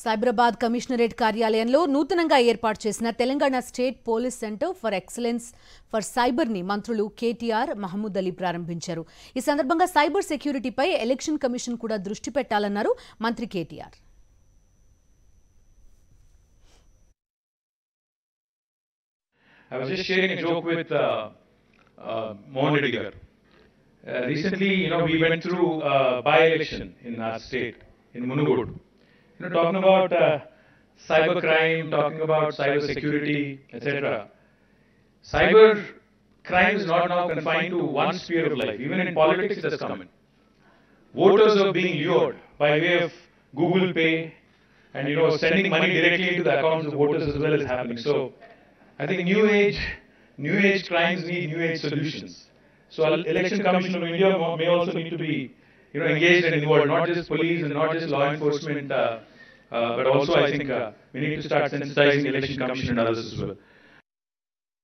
Cyberabad commissionerate కార్యాలయంలో నూతనంగా ఏర్పాటు చేసిన Telangana state police centre for excellence for cyber ని మంత్రులు KTR, మహమూద్ అలీ ప్రారంభించారు. ఈ సందర్భంగా సైబర్ సెక్యూరిటీపై ఎలక్షన్ కమిషన్ కూడా దృష్టి పెట్టాలన్నారు మంత్రి KTR. I was just sharing a joke with Mohan Reddy garu. Recently, we went through by-election in our state, in Munugodu. Talking about cyber crime, talking about cyber security, etc. Cyber crime is not now confined to one sphere of life. Even in politics, it has come in. Voters are being lured by way of Google Pay and sending money directly into the accounts of voters as well is happening. So I think new age crimes need new age solutions. So Election Commission of India may also need to be engaged and involved, not just police and not just law enforcement, but also I think we need to start sensitizing Election Commission and others as well.